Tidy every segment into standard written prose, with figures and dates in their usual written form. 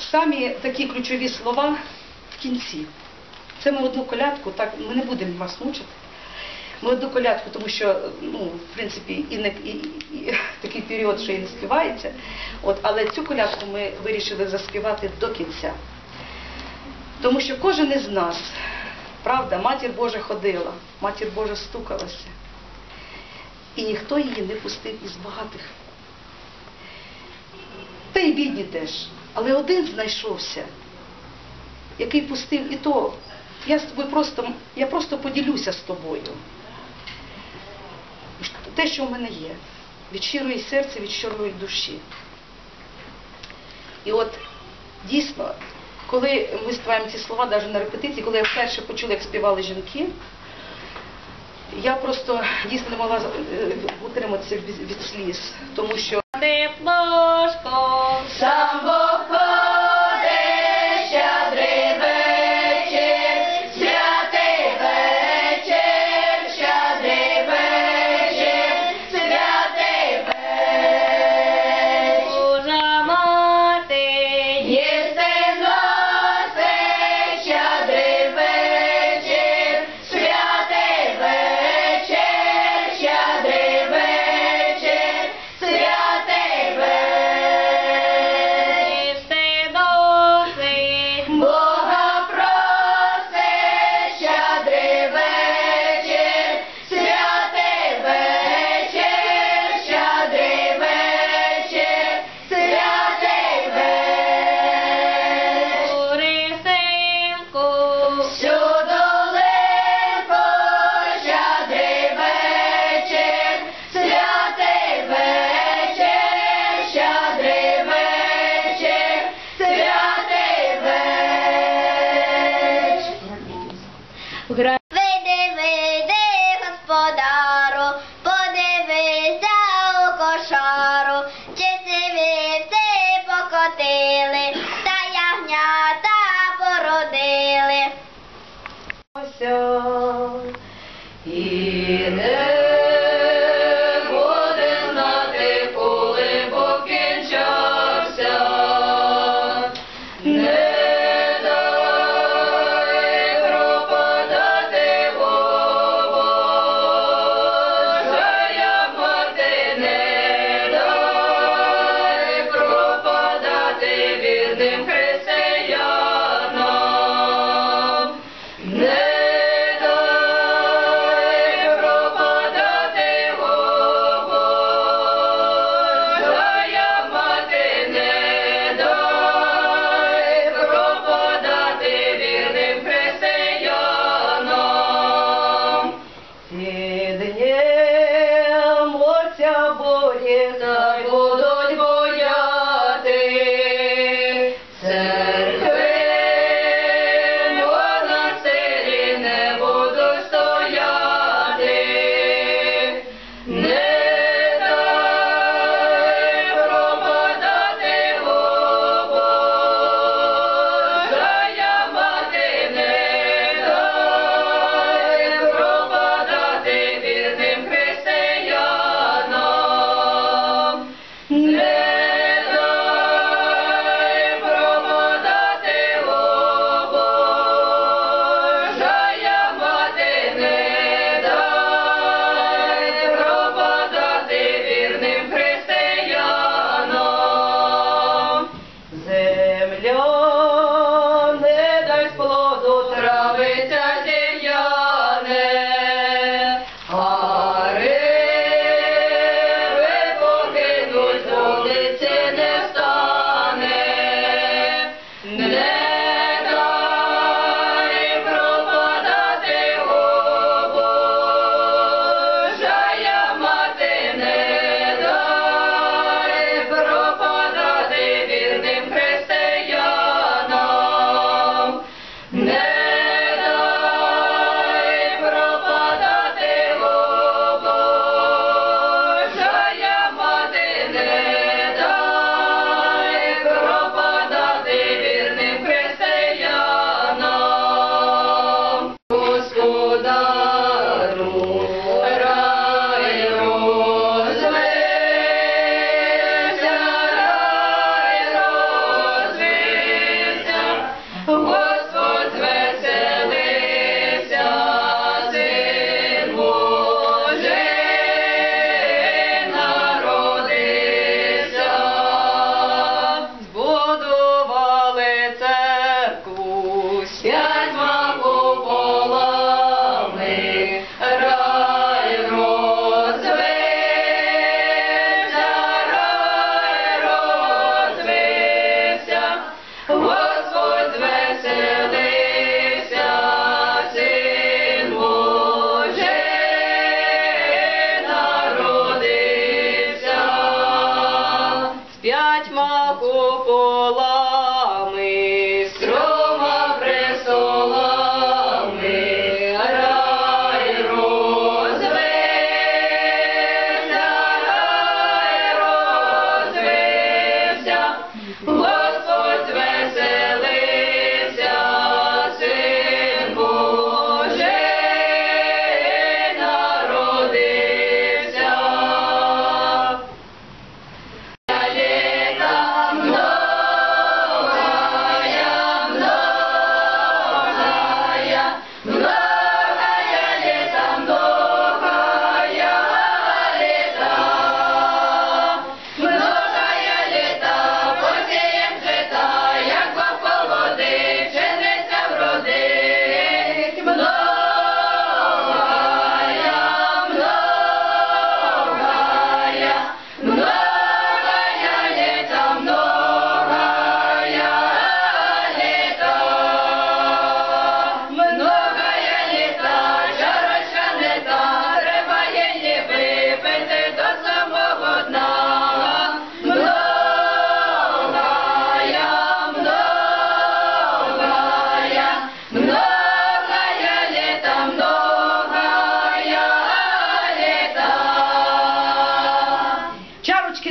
самі такі ключові слова в кінці. Це ми одну колядку, так, ми не будемо вас мучити. Ми одну колядку, тому що, ну, в принципі, і такий період, що і не співається. От, але цю колядку ми вирішили заспівати до кінця. Тому що кожен із нас, правда, Матір Божа ходила, Матір Божа стукалася. І ніхто її не пустив із багатих. Та й бідні теж. Але один знайшовся, який пустив і то. Я просто поділюся з тобою. Те, що в мене є. Від щирої серця, від щирої душі. І от, дійсно, коли ми співаємо ці слова, навіть на репетиції, коли я вперше почула, як співали жінки, я просто дійсно не могла утриматися від сліз, тому що сам Бог ходить, щедрий вечір, святий вечір, щедрий вечір, святий вечір. Божа мати, єсти носить, щедрий вечір, святий вечір, щедрий вечір, святий вечір. Бога просить, щедрий вечір, святий вечір, щедрий вечір, святий вечір. Всю долинку, щедрий вечір, святий вечір, щедрий вечір, святий вечір. Вийди, вийди, господару, подивися у кошару, чи вівці покотили, та ягнята породили. І не буде знати, коли покінчався. Не дай пропадати, Божая мати, не дай пропадати вірним християнам. Не дай пропадати, Божая мати, не дай пропадати вірним християнам. Сіднєм отця Божі, та й будуть бояти церкви, монастирі не буду стояти. Не дай пропадати, Божая мати, не дай пропадати вірним християнам. Не дай пропадати, Божая мати, не дай пропадати вірним християнам. Земля не дай плоду, травиця зів'яне, а риби погинуть, вулиці не стане. Не дай пропадати, Божая мати, не дай пропадати вірним християнам.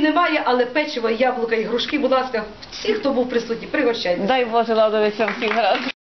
немає, але печиво, яблука і грушки, будь ласка, всі, хто був присутній, пригощайтеся. Дай Боже, Ладовицям всіх гаразд.